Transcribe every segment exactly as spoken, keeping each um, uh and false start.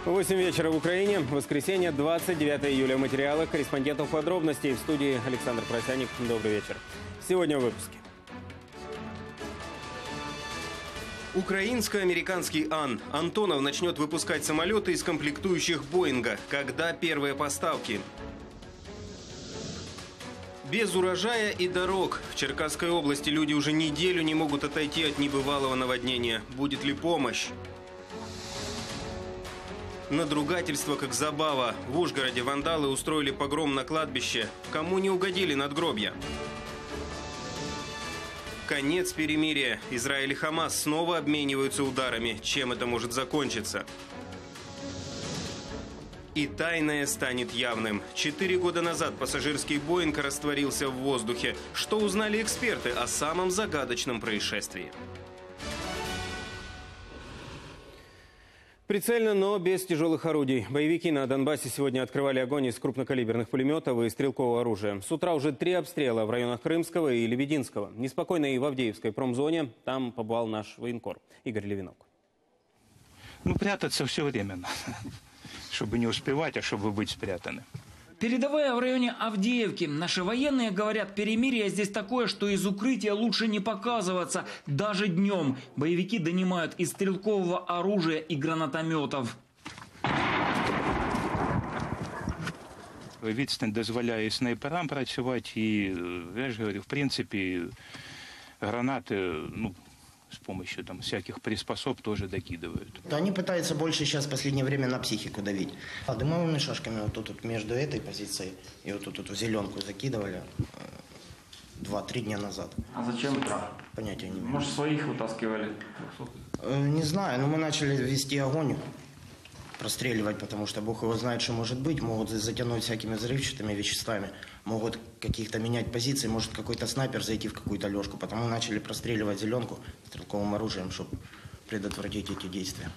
восемь вечера в Украине. Воскресенье, двадцать девятое июля. В материалах корреспондентов подробностей. В студии Александр Просяник. Добрый вечер. Сегодня в выпуске. Украинско-американский Ан. Антонов начнет выпускать самолеты из комплектующих Боинга. Когда первые поставки? Без урожая и дорог. В Черкасской области люди уже неделю не могут отойти от небывалого наводнения. Будет ли помощь? Надругательство как забава. В Ужгороде вандалы устроили погром на кладбище. Кому не угодили надгробья? Конец перемирия. Израиль и Хамас снова обмениваются ударами. Чем это может закончиться? И тайное станет явным. Четыре года назад пассажирский Боинг растворился в воздухе. Что узнали эксперты о самом загадочном происшествии? Прицельно, но без тяжелых орудий. Боевики на Донбассе сегодня открывали огонь из крупнокалиберных пулеметов и стрелкового оружия. С утра уже три обстрела в районах Крымского и Лебединского. Неспокойно и в Авдеевской промзоне. Там побывал наш военкор Игорь Левинок. Ну, прятаться все время надо. Чтобы не успевать, а чтобы быть спрятанным. Передовая в районе Авдеевки. Наши военные говорят, перемирие здесь такое, что из укрытия лучше не показываться. Даже днем. Боевики донимают из стрелкового оружия и гранатометов. Відстань дозволяє і снайперам працювати, і, я ж говорю, в принципі, гранати, ну, с помощью там всяких приспособ тоже докидывают. Они пытаются больше сейчас в последнее время на психику давить. А дымовыми шашками вот тут вот между этой позицией и вот тут вот в зеленку закидывали два-три дня назад. А зачем? Понятия не имею. Может, своих вытаскивали? Не знаю, но мы начали вести огонь, простреливать, потому что Бог его знает, что может быть. Могут затянуть всякими взрывчатыми веществами, могут каких-то менять позиции, может какой-то снайпер зайти в какую-то лёжку. Потому начали простреливать зеленку стрелковым оружием, чтобы предотвратить эти действия.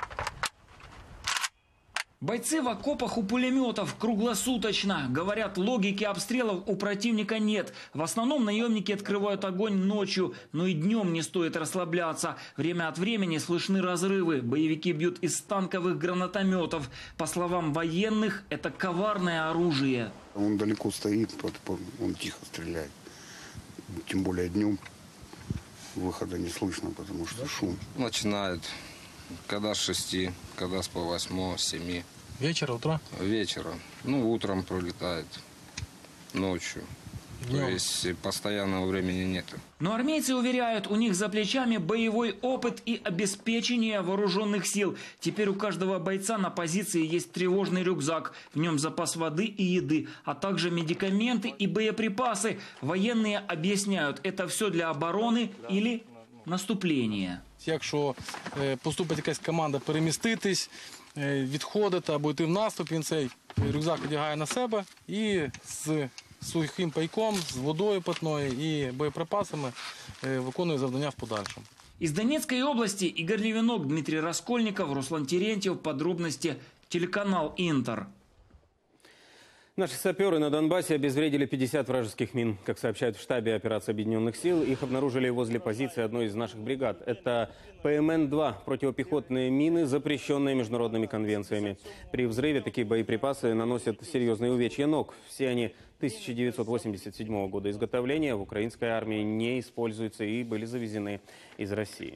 Бойцы в окопах у пулеметов круглосуточно. Говорят, логики обстрелов у противника нет. В основном наемники открывают огонь ночью, но и днем не стоит расслабляться. Время от времени слышны разрывы. Боевики бьют из танковых гранатометов. По словам военных, это коварное оружие. Он далеко стоит, он тихо стреляет. Тем более днем выхода не слышно, потому что шум. Начинает. Когда с шести, когда с полвосьмого, с семи. Вечера, утра? Вечером. Ну, утром пролетает, ночью. Днем. То есть постоянного времени нет. Но армейцы уверяют, у них за плечами боевой опыт и обеспечение вооруженных сил. Теперь у каждого бойца на позиции есть тревожный рюкзак. В нем запас воды и еды, а также медикаменты и боеприпасы. Военные объясняют, это все для обороны или наступления. Якщо поступить якась команда переміститись, відходити або йти в наступ, він цей рюкзак одягає на себе і з сухим пайком, з водою питною і боєприпасами виконує завдання в подальшому. Из Донецкой области Игорь Левинок, Дмитрий Раскольников, Руслан Терентьев. Подробности телеканал Интер. Наши саперы на Донбассе обезвредили пятьдесят вражеских мин. Как сообщают в штабе операции Объединенных сил, их обнаружили возле позиции одной из наших бригад. Это Пэ Эм Эн два – противопехотные мины, запрещенные международными конвенциями. При взрыве такие боеприпасы наносят серьезные увечья ног. Все они тысяча девятьсот восемьдесят седьмого года изготовления, в украинской армии не используются и были завезены из России.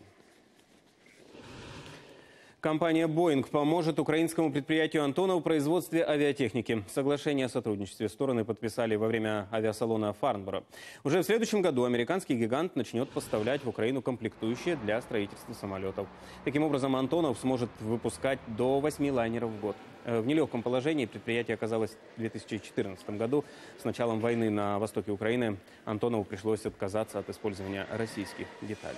Компания «Боинг» поможет украинскому предприятию «Антонов» в производстве авиатехники. Соглашение о сотрудничестве стороны подписали во время авиасалона Фарнборо. Уже в следующем году американский гигант начнет поставлять в Украину комплектующие для строительства самолетов. Таким образом, «Антонов» сможет выпускать до восьми лайнеров в год. В нелегком положении предприятие оказалось в две тысячи четырнадцатом году. С началом войны на востоке Украины «Антонову» пришлось отказаться от использования российских деталей.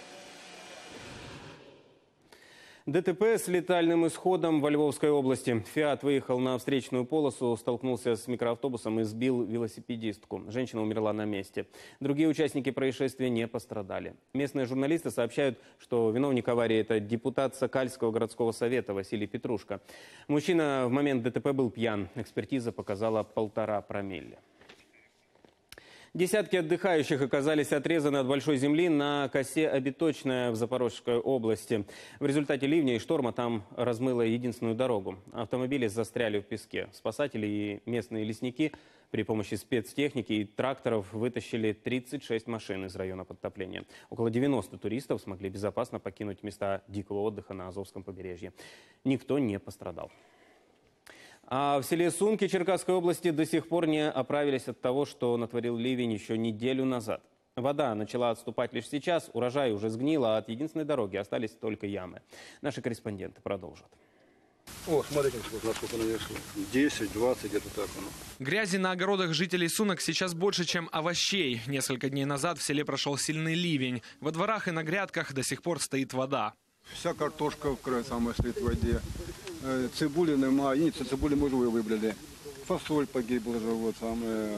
Дэ Тэ Пэ с летальным исходом во Львовской области. «Фиат» выехал на встречную полосу, столкнулся с микроавтобусом и сбил велосипедистку. Женщина умерла на месте. Другие участники происшествия не пострадали. Местные журналисты сообщают, что виновник аварии – это депутат Сокальского городского совета Василий Петрушка. Мужчина в момент Дэ Тэ Пэ был пьян. Экспертиза показала полтора промилле. Десятки отдыхающих оказались отрезаны от большой земли на косе Обиточная в Запорожской области. В результате ливня и шторма там размыло единственную дорогу. Автомобили застряли в песке. Спасатели и местные лесники при помощи спецтехники и тракторов вытащили тридцать шесть машин из района подтопления. Около девяноста туристов смогли безопасно покинуть места дикого отдыха на Азовском побережье. Никто не пострадал. А в селе Сунки Черкасской области до сих пор не оправились от того, что натворил ливень еще неделю назад. Вода начала отступать лишь сейчас, урожай уже сгнил, а от единственной дороги остались только ямы. Наши корреспонденты продолжат. О, смотрите, насколько наверху. десять, двадцать, где-то так оно. Грязи на огородах жителей Сунок сейчас больше, чем овощей. Несколько дней назад в селе прошел сильный ливень. Во дворах и на грядках до сих пор стоит вода. Вся картошка вкрай саме стоїть в воді. Цибулі немає, ні, цибулі можливо вибрали. Фасоль погибла вже, вот саме.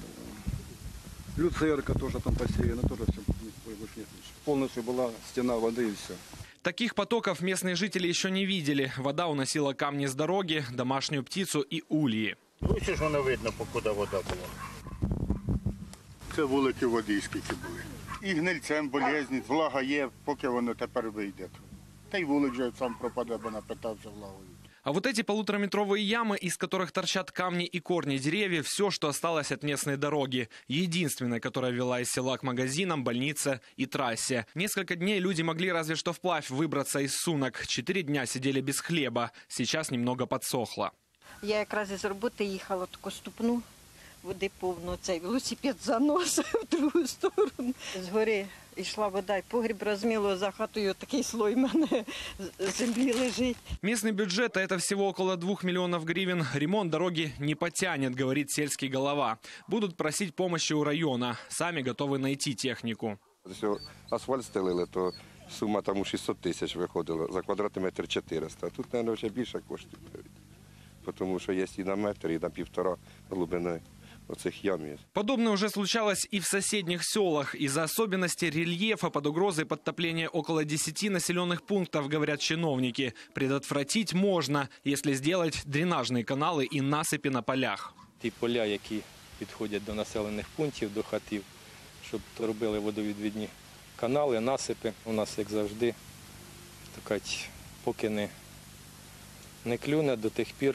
Люцерка тоже там посеяна, тоже все, больше нет. Полностью была стена воды и все. Таких потоков местные жители еще не видели. Вода уносила камни с дороги, домашнюю птицу и ульи. Ну, що ж воно видно, покуди вода була. Це вулики води, скільки були. І гнильцем болезні, влага є, поки воно тепер вийде. Та й вулик вже сам пропаде, бо напитався влагою. А вот эти полутораметровые ямы, из которых торчат камни и корни деревьев, все, что осталось от местной дороги. Единственной, которая вела из села к магазинам, больнице и трассе. Несколько дней люди могли разве что вплавь выбраться из Сунок. Четыре дня сидели без хлеба. Сейчас немного подсохло. Я якраз із роботи їхала, таку ступну, води повно, цей велосипед заносив в другу сторону. Згори йшла вода, і погріб розміло, за хатою такий слой в мене землі лежить. Местный бюджет, а это всего около двух миллионов гривен, ремонт дороги не потянет, говорит сельский голова. Будут просить помощи у района. Сами готовы найти технику. Якщо асфальт стелили, то сума там у шістсот тисяч виходила, за квадратний метр чотириста. Тут, мабуть, вже більше коштів. Тому що є і на метр, і на півтора глибини. Подобное уже случалось и в соседних селах. Из-за особенностей рельефа под угрозой подтопления около десяти населенных пунктов, говорят чиновники. Предотвратить можно, если сделать дренажные каналы и насыпи на полях. Ті поля, які підходять до населених пунктів, до хатів, щоб робили водовідвідні канали, насипи. У нас, як завжди, така, поки не, не клюне, до тих пір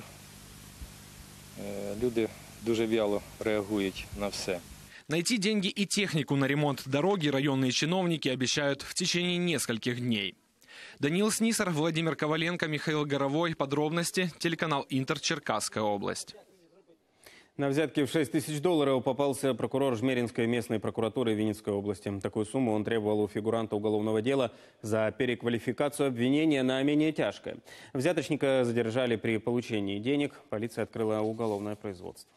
люди дуже вяло реагують на все. Найти деньги и технику на ремонт дороги районные чиновники обещают в течение нескольких дней. Даниил Снисар, Владимир Коваленко, Михаил Горовой. Подробности. Телеканал Интер, Черкасская область. На взятки в шесть тысяч долларов попался прокурор Жмеринской местной прокуратуры Винницкой области. Такую сумму он требовал у фигуранта уголовного дела за переквалификацию обвинения на менее тяжкое. Взяточника задержали при получении денег. Полиция открыла уголовное производство.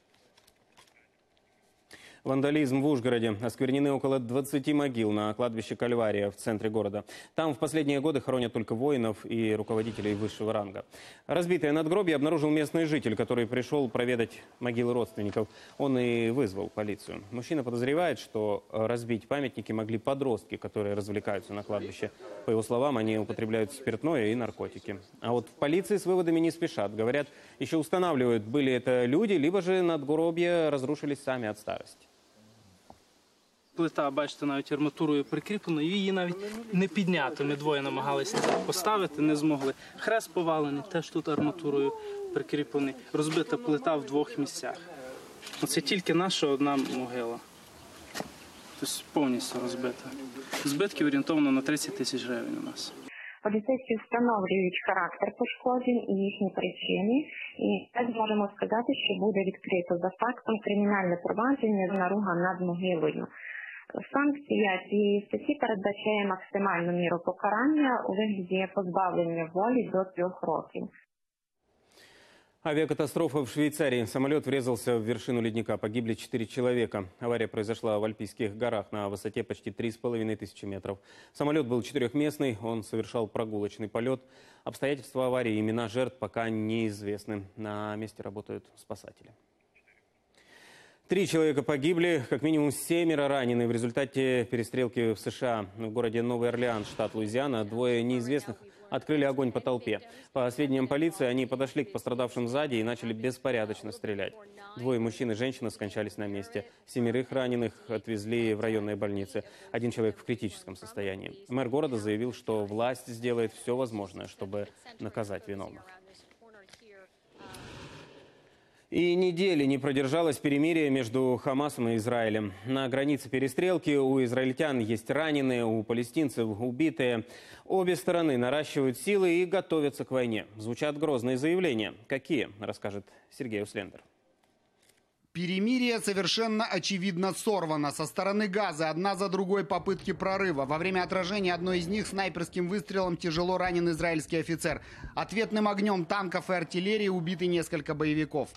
Вандализм в Ужгороде. Осквернены около двадцати могил на кладбище Кальвария в центре города. Там в последние годы хоронят только воинов и руководителей высшего ранга. Разбитое надгробие обнаружил местный житель, который пришел проведать могилы родственников. Он и вызвал полицию. Мужчина подозревает, что разбить памятники могли подростки, которые развлекаются на кладбище. По его словам, они употребляют спиртное и наркотики. А вот в полиции с выводами не спешат. Говорят, еще устанавливают, были это люди, либо же надгробия разрушились сами от старости. Плита, бачите, навіть арматурою прикріплена, її навіть не підняти. Ми двоє намагалися поставити, не змогли. Хрест повалений, теж тут арматурою прикріплений. Розбита плита в двох місцях. Це тільки наша одна могила. Тобто повністю розбита. Збитків орієнтовно на тридцять тисяч гривень у нас. Поліцейські встановлюють характер пошкоджень і їхні причини. І так можемо сказати, що буде відкрито за фактом кримінальне провадження з наруга над могилою. Санкція цієї статті передбачає максимальну міру покарання у вигляді позбавлення волі до трьох років. Авиакатастрофа в Швейцарии. Самолет врезался в вершину ледника. Погибли четыре человека. Авария произошла в Альпийских горах на высоте почти три с половиной тысячи метров. Самолет был четырехместный. Он совершал прогулочный полет. Обстоятельства аварии и имена жертв пока неизвестны. На месте работают спасатели. Три человека погибли, как минимум семеро ранены в результате перестрелки в США. В городе Новый Орлеан, штат Луизиана, двое неизвестных открыли огонь по толпе. По сведениям полиции, они подошли к пострадавшим сзади и начали беспорядочно стрелять. Двое мужчин и женщина скончались на месте. Семерых раненых отвезли в районные больницы. Один человек в критическом состоянии. Мэр города заявил, что власть сделает все возможное, чтобы наказать виновных. И недели не продержалось перемирие между Хамасом и Израилем. На границе перестрелки у израильтян есть раненые, у палестинцев убитые. Обе стороны наращивают силы и готовятся к войне. Звучат грозные заявления. Какие, расскажет Сергей Услендер. Перемирие совершенно очевидно сорвано. Со стороны Газы одна за другой попытки прорыва. Во время отражения одной из них снайперским выстрелом тяжело ранен израильский офицер. Ответным огнем танков и артиллерии убиты несколько боевиков.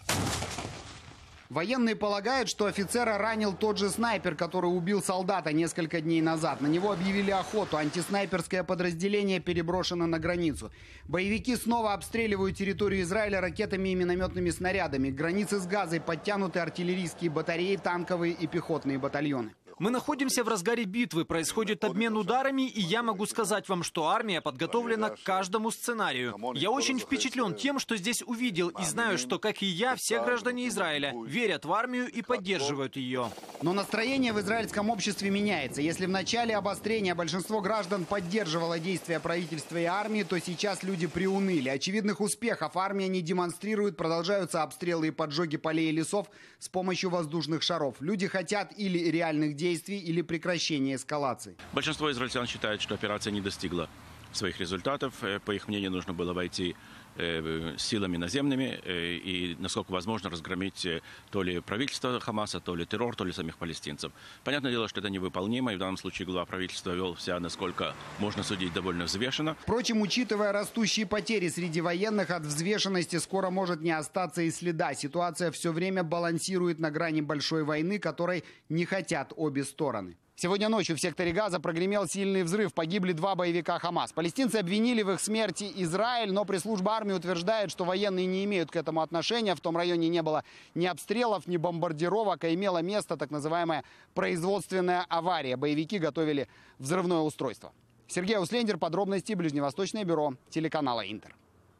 Военные полагают, что офицера ранил тот же снайпер, который убил солдата несколько дней назад. На него объявили охоту. Антиснайперское подразделение переброшено на границу. Боевики снова обстреливают территорию Израиля ракетами и минометными снарядами. К границе с Газой подтянуты артиллерийские батареи, танковые и пехотные батальоны. Мы находимся в разгаре битвы, происходит обмен ударами, и я могу сказать вам, что армия подготовлена к каждому сценарию. Я очень впечатлен тем, что здесь увидел, и знаю, что, как и я, все граждане Израиля верят в армию и поддерживают ее. Но настроение в израильском обществе меняется. Если в начале обострения большинство граждан поддерживало действия правительства и армии, то сейчас люди приуныли. Очевидных успехов армия не демонстрирует, продолжаются обстрелы и поджоги полей и лесов с помощью воздушных шаров. Люди хотят или реальных действий, или прекращение эскалации. Большинство израильтян считает, что операция не достигла своих результатов. По их мнению, нужно было войти силами наземными и, насколько возможно, разгромить то ли правительство Хамаса, то ли террор, то ли самих палестинцев. Понятное дело, что это невыполнимо, и в данном случае глава правительства вел себя, насколько можно судить, довольно взвешенно. Впрочем, учитывая растущие потери среди военных, от взвешенности скоро может не остаться и следа. Ситуация все время балансирует на грани большой войны, которой не хотят обе стороны. Сегодня ночью в секторе Газа прогремел сильный взрыв. Погибли два боевика Хамас. Палестинцы обвинили в их смерти Израиль, но пресс-служба армии утверждает, что военные не имеют к этому отношения. В том районе не было ни обстрелов, ни бомбардировок, а имела место так называемая производственная авария. Боевики готовили взрывное устройство. Сергей Услендер, подробности, Ближневосточное бюро телеканала Интер.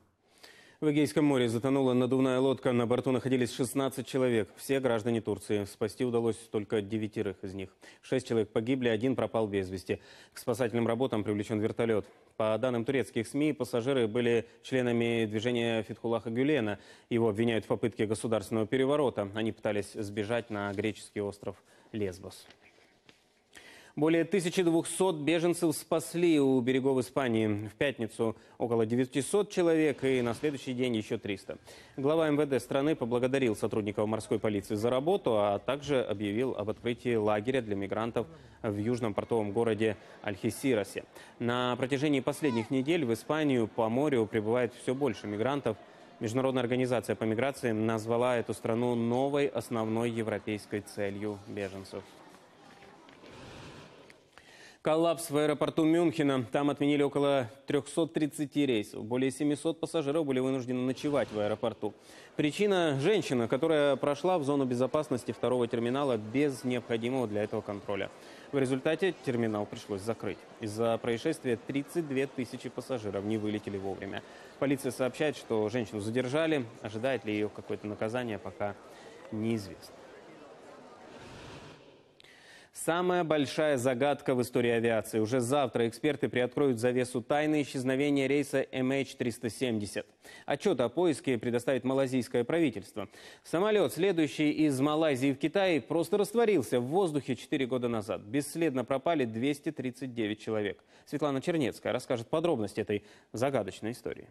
В Эгейском море затонула надувная лодка. На борту находились шестнадцать человек. Все граждане Турции. Спасти удалось только девятерых из них. Шесть человек погибли, один пропал без вести. К спасательным работам привлечен вертолет. По данным турецких СМИ, пассажиры были членами движения Фетхуллаха Гюлена. Его обвиняют в попытке государственного переворота. Они пытались сбежать на греческий остров Лесбос. Более тысячи двухсот беженцев спасли у берегов Испании. В пятницу около девятисот человек и на следующий день еще триста. Глава эм вэ дэ страны поблагодарил сотрудников морской полиции за работу, а также объявил об открытии лагеря для мигрантов в южном портовом городе Альхесирасе. На протяжении последних недель в Испанию по морю прибывает все больше мигрантов. Международная организация по миграции назвала эту страну новой основной европейской целью беженцев. Коллапс в аэропорту Мюнхена. Там отменили около трёхсот тридцати рейсов. Более семисот пассажиров были вынуждены ночевать в аэропорту. Причина – женщина, которая прошла в зону безопасности второго терминала без необходимого для этого контроля. В результате терминал пришлось закрыть. Из-за происшествия тридцать две тысячи пассажиров не вылетели вовремя. Полиция сообщает, что женщину задержали. Ожидает ли ее какое-то наказание, пока неизвестно. Самая большая загадка в истории авиации. Уже завтра эксперты приоткроют завесу тайны исчезновения рейса эм эйч триста семьдесят. Отчет о поиске предоставит малазийское правительство. Самолет, следующий из Малайзии в Китай, просто растворился в воздухе четыре года назад. Бесследно пропали двести тридцать девять человек. Светлана Чернецкая расскажет подробности этой загадочной истории.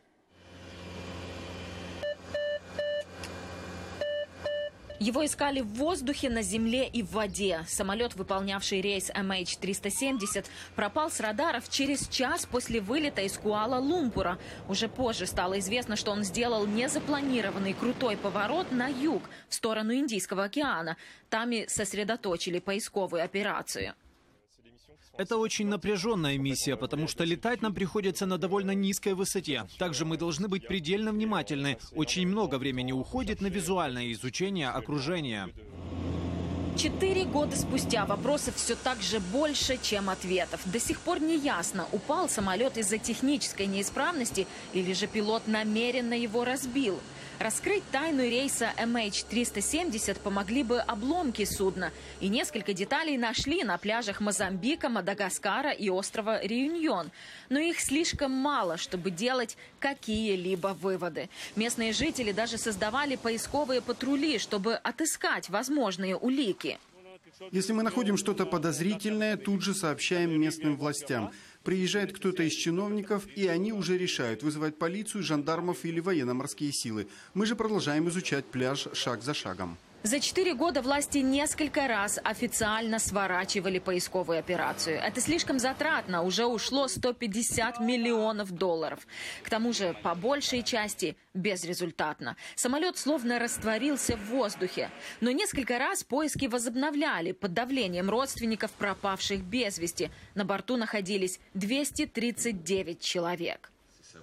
Его искали в воздухе, на земле и в воде. Самолет, выполнявший рейс эм эйч триста семьдесят, пропал с радаров через час после вылета из Куала-Лумпура. Уже позже стало известно, что он сделал незапланированный крутой поворот на юг, в сторону Индийского океана. Там и сосредоточили поисковую операцию. Это очень напряженная миссия, потому что летать нам приходится на довольно низкой высоте. Также мы должны быть предельно внимательны. Очень много времени уходит на визуальное изучение окружения. Четыре года спустя вопросов все так же больше, чем ответов. До сих пор не ясно, упал самолет из-за технической неисправности или же пилот намеренно его разбил. Раскрыть тайну рейса эм эйч триста семьдесят помогли бы обломки судна. И несколько деталей нашли на пляжах Мозамбика, Мадагаскара и острова Реюньон. Но их слишком мало, чтобы делать какие-либо выводы. Местные жители даже создавали поисковые патрули, чтобы отыскать возможные улики. Если мы находим что-то подозрительное, тут же сообщаем местным властям. Приезжает кто-то из чиновников, и они уже решают, вызывать полицию, жандармов или военно-морские силы. Мы же продолжаем изучать пляж шаг за шагом. За четыре года власти несколько раз официально сворачивали поисковую операцию. Это слишком затратно, уже ушло сто пятьдесят миллионов долларов. К тому же, по большей части, безрезультатно. Самолет словно растворился в воздухе. Но несколько раз поиски возобновляли под давлением родственников пропавших без вести. На борту находились двести тридцать девять человек.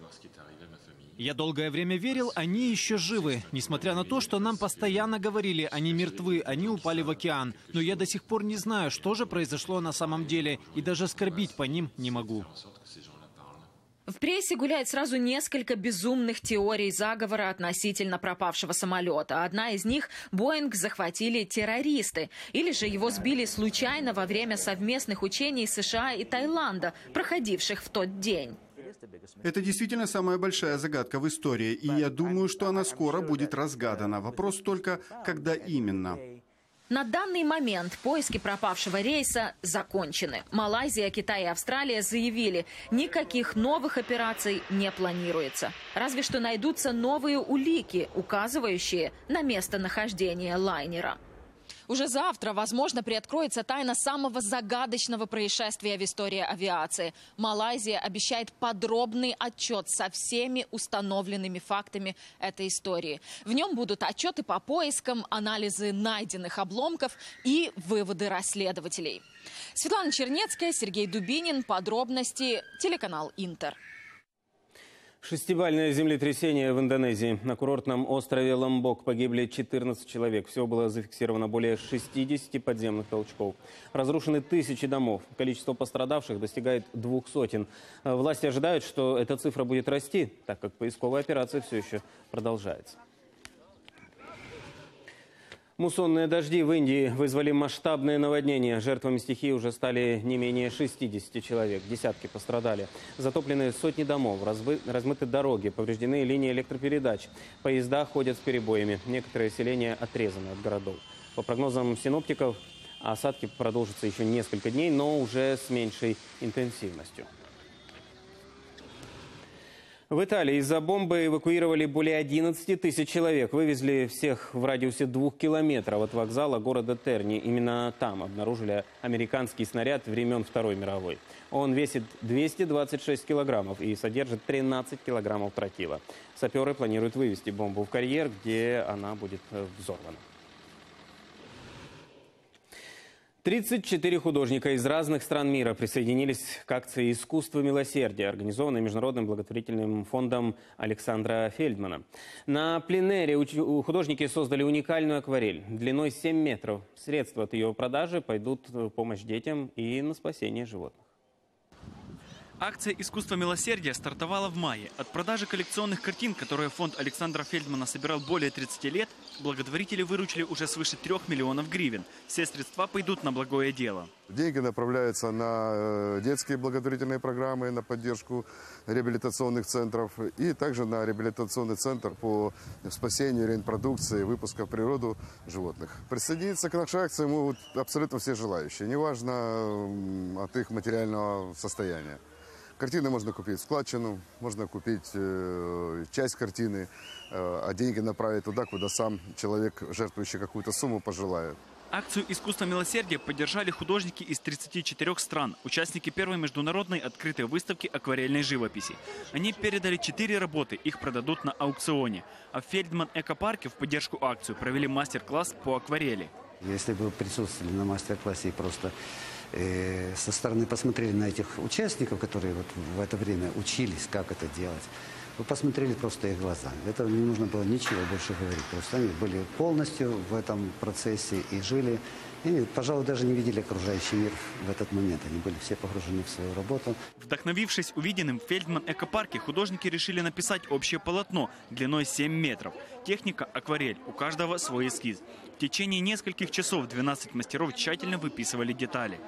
Я долгое время верил, они еще живы. Несмотря на то, что нам постоянно говорили, они мертвы, они упали в океан. Но я до сих пор не знаю, что же произошло на самом деле. И даже скорбить по ним не могу. В прессе гуляет сразу несколько безумных теорий заговора относительно пропавшего самолета. Одна из них – Боинг захватили террористы. Или же его сбили случайно во время совместных учений США и Таиланда, проходивших в тот день. Это действительно самая большая загадка в истории, и я думаю, что она скоро будет разгадана. Вопрос только, когда именно. На данный момент поиски пропавшего рейса закончены. Малайзия, Китай и Австралия заявили, никаких новых операций не планируется. Разве что найдутся новые улики, указывающие на местонахождение лайнера. Уже завтра, возможно, приоткроется тайна самого загадочного происшествия в истории авиации. Малайзия обещает подробный отчет со всеми установленными фактами этой истории. В нем будут отчеты по поискам, анализы найденных обломков и выводы расследователей. Светлана Чернецкая, Сергей Дубинин. Подробности. Телеканал Интер. Шестибальное землетрясение в Индонезии. На курортном острове Ломбок погибли четырнадцать человек. Всего было зафиксировано более шестидесяти подземных толчков. Разрушены тысячи домов. Количество пострадавших достигает двух сотен. Власти ожидают, что эта цифра будет расти, так как поисковая операция все еще продолжается. Муссонные дожди в Индии вызвали масштабное наводнение. Жертвами стихии уже стали не менее шестидесяти человек. Десятки пострадали. Затоплены сотни домов, разбы... размыты дороги, повреждены линии электропередач. Поезда ходят с перебоями. Некоторые селения отрезаны от городов. По прогнозам синоптиков, осадки продолжатся еще несколько дней, но уже с меньшей интенсивностью. В Италии из-за бомбы эвакуировали более одиннадцати тысяч человек. Вывезли всех в радиусе двух километров от вокзала города Терни. Именно там обнаружили американский снаряд времен Второй мировой. Он весит двести двадцать шесть килограммов и содержит тринадцать килограммов тротила. Саперы планируют вывести бомбу в карьер, где она будет взорвана. тридцать четыре художника из разных стран мира присоединились к акции «Искусство милосердия», организованной Международным благотворительным фондом Александра Фельдмана. На пленэре художники создали уникальную акварель длиной семь метров. Средства от ее продажи пойдут в помощь детям и на спасение животных. Акция «Искусство милосердия» стартовала в мае. От продажи коллекционных картин, которые фонд Александра Фельдмана собирал более тридцати лет, благотворители выручили уже свыше трех миллионов гривен. Все средства пойдут на благое дело. Деньги направляются на детские благотворительные программы, на поддержку реабилитационных центров и также на реабилитационный центр по спасению, реинпродукции, выпуска в природу животных. Присоединиться к нашей акции могут абсолютно все желающие, неважно от их материального состояния. Картины можно купить в складчину, можно купить э, часть картины, э, а деньги направить туда, куда сам человек, жертвующий какую-то сумму, пожелает. Акцию «Искусство милосердия» поддержали художники из тридцати четырёх стран, участники первой международной открытой выставки акварельной живописи. Они передали четыре работы, их продадут на аукционе. А в Фельдман экопарке в поддержку акцию провели мастер-класс по акварели. Если бы вы присутствовали на мастер-классе и просто э, со стороны посмотрели на этих участников, которые вот в это время учились, как это делать. Вы посмотрели просто их глаза. Это не нужно было ничего больше говорить. Просто они были полностью в этом процессе и жили. И, пожалуй, даже не видели окружающий мир в этот момент. Они были все погружены в свою работу. Вдохновившись увиденным в Фельдман-экопарке, художники решили написать общее полотно длиной семь метров. Техника акварель, у каждого свой эскиз. В течение нескольких часов двенадцать мастеров тщательно выписывали детали.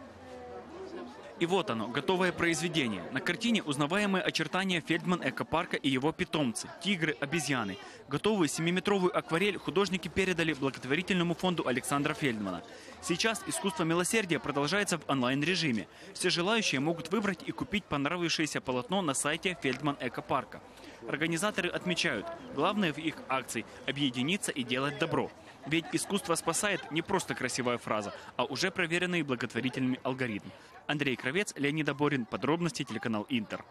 И вот оно, готовое произведение. На картине узнаваемые очертания Фельдман-экопарка и его питомцы – тигры, обезьяны. Готовую семиметровую акварель художники передали благотворительному фонду Александра Фельдмана. Сейчас искусство милосердия продолжается в онлайн-режиме. Все желающие могут выбрать и купить понравившееся полотно на сайте Фельдман-экопарка. Организаторы отмечают, главное в их акции – объединиться и делать добро. Ведь искусство спасает не просто красивая фраза, а уже проверенный благотворительный алгоритм. Андрей Кравец, Леонид Аборин. Подробности, телеканал Интер.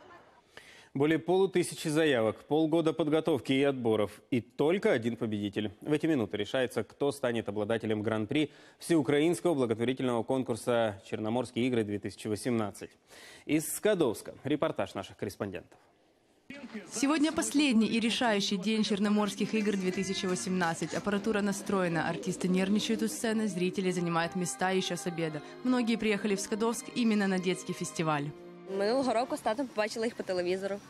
Более полутысячи заявок, полгода подготовки и отборов. И только один победитель. В эти минуты решается, кто станет обладателем гран-при всеукраинского благотворительного конкурса «Черноморские игры-две тысячи восемнадцать». Из Скадовска репортаж наших корреспондентов. Сегодня последний и решающий день Черноморских игр две тысячи восемнадцать. Аппаратура настроена, артисты нервничают у сцены, зрители занимают места еще с обеда. Многие приехали в Скадовск именно на детский фестиваль. Минулого року з татом побачила їх по телевізору.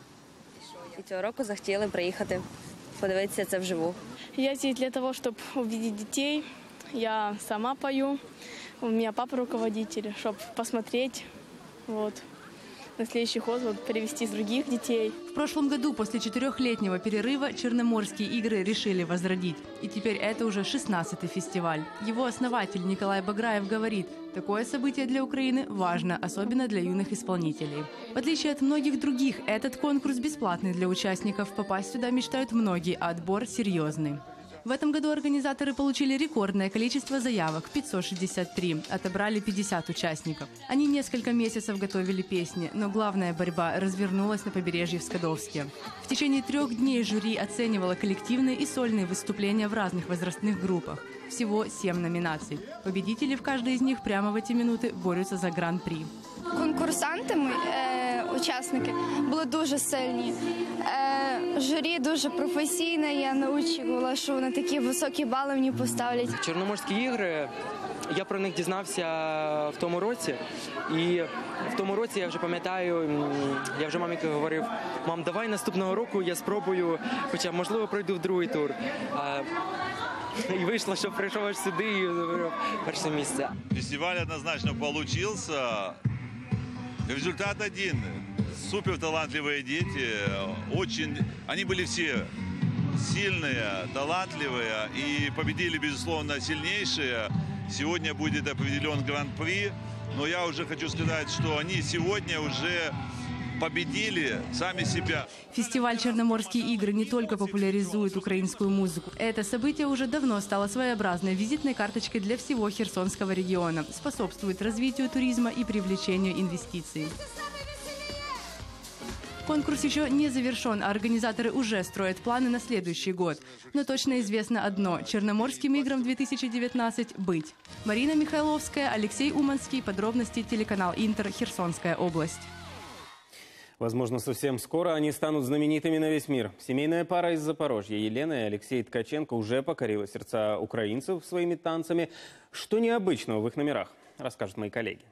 І цього року захотіли приїхати, подивитися це вживу. Я здесь для того, чтобы увидеть детей. Я сама пою. У меня папа руководитель, чтобы посмотреть. Вот. На следующий год вот, привести других детей. В прошлом году после четырехлетнего перерыва Черноморские игры решили возродить. И теперь это уже шестнадцатый фестиваль. Его основатель Николай Баграев говорит, такое событие для Украины важно, особенно для юных исполнителей. В отличие от многих других, этот конкурс бесплатный для участников. Попасть сюда мечтают многие, а отбор серьезный. В этом году организаторы получили рекордное количество заявок – пятьсот шестьдесят три. Отобрали пятьдесят участников. Они несколько месяцев готовили песни, но главная борьба развернулась на побережье в Скадовске. В течение трех дней жюри оценивало коллективные и сольные выступления в разных возрастных группах. Всего семь номинаций. Победители в каждой из них прямо в эти минуты борются за гран-при. Конкурсантами, е, учасники, були дуже сильні. Е, журі дуже професійне, я не очікувала, що вони такі високі бали мені поставлять. Чорноморські ігри, я про них дізнався в тому році. І в тому році, я вже пам'ятаю, я вже мамі говорив, мам, давай наступного року я спробую, хоча, можливо, пройду в другий тур. И вышло, что пришел аж сюда и забрал первое место. Фестиваль однозначно получился. Результат один. Супер талантливые дети. Очень, они были все сильные, талантливые и победили, безусловно, сильнейшие. Сегодня будет определен гран-при. Но я уже хочу сказать, что они сегодня уже победили сами себя. Фестиваль «Черноморские игры» не только популяризует украинскую музыку. Это событие уже давно стало своеобразной визитной карточкой для всего Херсонского региона. Способствует развитию туризма и привлечению инвестиций. Конкурс еще не завершен, а организаторы уже строят планы на следующий год. Но точно известно одно – Черноморским играм две тысячи девятнадцать быть. Марина Михайловская, Алексей Уманский. Подробности, телеканал Интер, Херсонская область. Возможно, совсем скоро они станут знаменитыми на весь мир. Семейная пара из Запорожья Елена и Алексей Ткаченко уже покорила сердца украинцев своими танцами. Что необычного в их номерах, расскажут мои коллеги.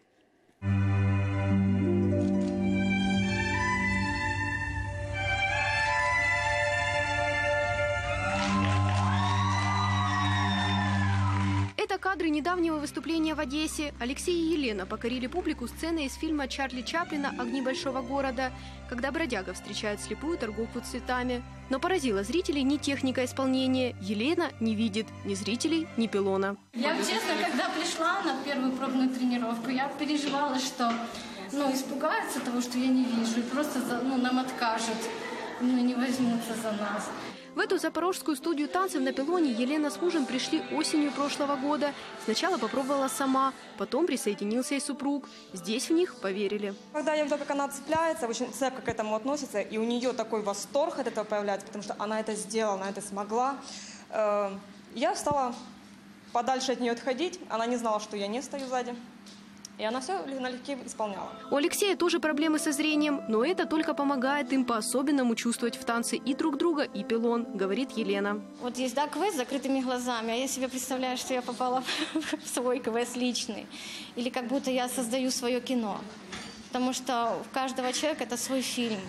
Это кадры недавнего выступления в Одессе. Алексей и Елена покорили публику сцены из фильма Чарли Чаплина «Огни большого города», когда бродяга встречает слепую торговку цветами. Но поразило зрителей не техника исполнения. Елена не видит ни зрителей, ни пилона. Я, честно, когда пришла на первую пробную тренировку, я переживала, что ну, испугаются того, что я не вижу, и просто ну, нам откажут, ну, не возьмутся за нас. В эту запорожскую студию танцев на пилоне Елена с мужем пришли осенью прошлого года. Сначала попробовала сама, потом присоединился и супруг. Здесь в них поверили. Когда я видела, как она цепляется, очень цепко к этому относится, и у нее такой восторг от этого появляется, потому что она это сделала, она это смогла. Я стала подальше от нее отходить, она не знала, что я не стою сзади. И она все налегке исполняла. У Алексея тоже проблемы со зрением, но это только помогает им по-особенному чувствовать в танце и друг друга, и пилон, говорит Елена. Вот есть, да, квест с закрытыми глазами, а я себе представляю, что я попала в свой квест личный. Или как будто я создаю свое кино. Потому что у каждого человека это свой фильм.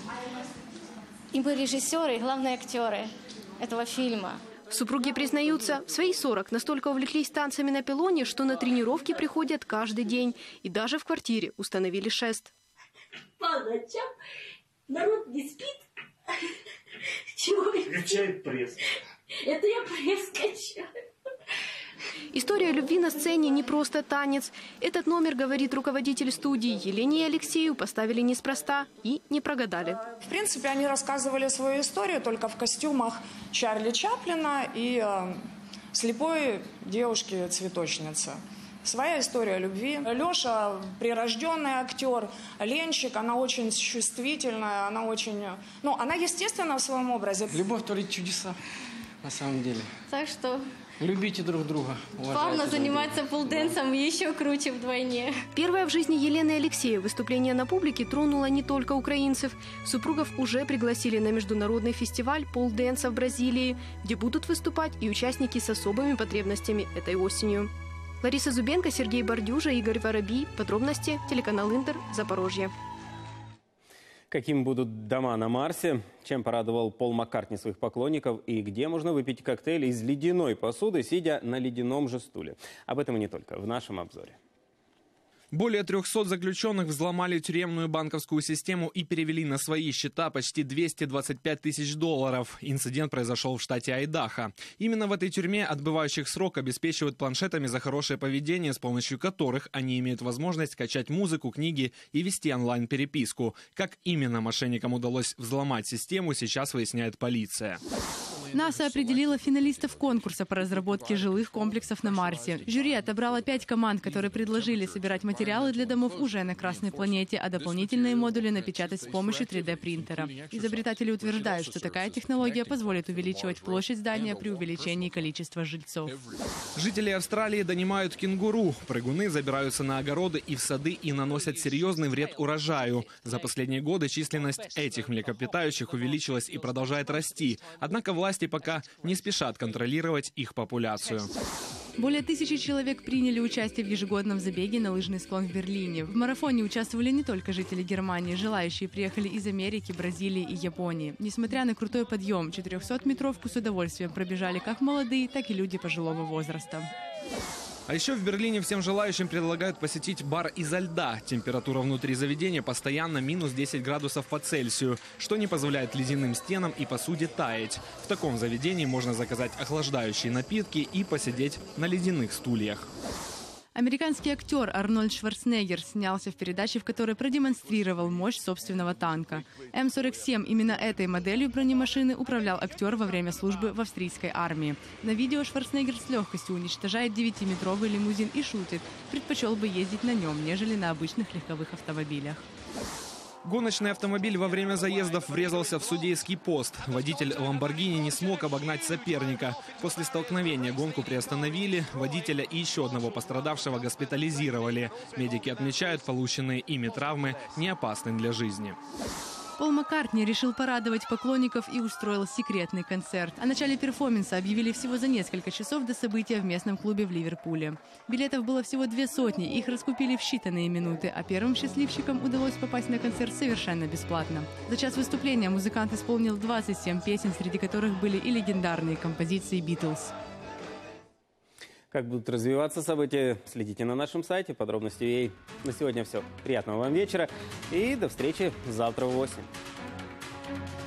И мы режиссеры, и главные актеры этого фильма. Супруги признаются, в свои сорок настолько увлеклись танцами на пилоне, что на тренировки приходят каждый день. И даже в квартире установили шест. По ночам народ не спит. Чего? Качает пресс. Это я пресс качаю. История любви на сцене не просто танец. Этот номер, говорит руководитель студии, Елене и Алексею поставили неспроста и не прогадали. В принципе, они рассказывали свою историю только в костюмах Чарли Чаплина и э, слепой девушки-цветочницы. Своя история любви. Леша прирожденный актер, Ленчик, она очень чувствительная, она очень, ну, она естественна в своем образе. Любовь творит чудеса, на самом деле. Так что... Любите друг друга. Главное заниматься полденсом еще круче вдвойне. Первое в жизни Елены и Алексея выступление на публике тронуло не только украинцев. Супругов уже пригласили на международный фестиваль полденса в Бразилии, где будут выступать и участники с особыми потребностями этой осенью. Лариса Зубенко, Сергей Бордюжа, Игорь Воробий. Подробности телеканал Интер, Запорожье. Каким будут дома на Марсе, чем порадовал Пол Маккартни своих поклонников и где можно выпить коктейль из ледяной посуды, сидя на ледяном же стуле. Об этом и не только в нашем обзоре. Более трехсот заключенных взломали тюремную банковскую систему и перевели на свои счета почти двести двадцать пять тысяч долларов. Инцидент произошел в штате Айдахо. Именно в этой тюрьме отбывающих срок обеспечивают планшетами за хорошее поведение, с помощью которых они имеют возможность скачать музыку, книги и вести онлайн-переписку. Как именно мошенникам удалось взломать систему, сейчас выясняет полиция. НАСА определила финалистов конкурса по разработке жилых комплексов на Марсе. Жюри отобрало пять команд, которые предложили собирать материалы для домов уже на Красной планете, а дополнительные модули напечатать с помощью три дэ принтера. Изобретатели утверждают, что такая технология позволит увеличивать площадь здания при увеличении количества жильцов. Жители Австралии донимают кенгуру. Прыгуны забираются на огороды и в сады и наносят серьезный вред урожаю. За последние годы численность этих млекопитающих увеличилась и продолжает расти. Однако власти пока не спешат контролировать их популяцию. Более тысячи человек приняли участие в ежегодном забеге на лыжный склон в Берлине. В марафоне участвовали не только жители Германии. Желающие приехали из Америки, Бразилии и Японии. Несмотря на крутой подъем, четырехсотметровку с удовольствием пробежали как молодые, так и люди пожилого возраста. А еще в Берлине всем желающим предлагают посетить бар изо льда. Температура внутри заведения постоянно минус десять градусов по Цельсию, что не позволяет ледяным стенам и посуде таять. В таком заведении можно заказать охлаждающие напитки и посидеть на ледяных стульях. Американский актер Арнольд Шварценеггер снялся в передаче, в которой продемонстрировал мощь собственного танка. эм сорок семь, именно этой моделью бронемашины, управлял актер во время службы в австрийской армии. На видео Шварценеггер с легкостью уничтожает девятиметровый лимузин и шутит. Предпочел бы ездить на нем, нежели на обычных легковых автомобилях. Гоночный автомобиль во время заездов врезался в судейский пост. Водитель «Ламборгини» не смог обогнать соперника. После столкновения гонку приостановили, водителя и еще одного пострадавшего госпитализировали. Медики отмечают, полученные ими травмы не опасны для жизни. Пол Маккартни решил порадовать поклонников и устроил секретный концерт. О начале перформанса объявили всего за несколько часов до события в местном клубе в Ливерпуле. Билетов было всего две сотни, их раскупили в считанные минуты, а первым счастливчикам удалось попасть на концерт совершенно бесплатно. За час выступления музыкант исполнил двадцать семь песен, среди которых были и легендарные композиции «Битлз». Как будут развиваться события, следите на нашем сайте. Подробности ей. На сегодня все. Приятного вам вечера и до встречи завтра в восемь.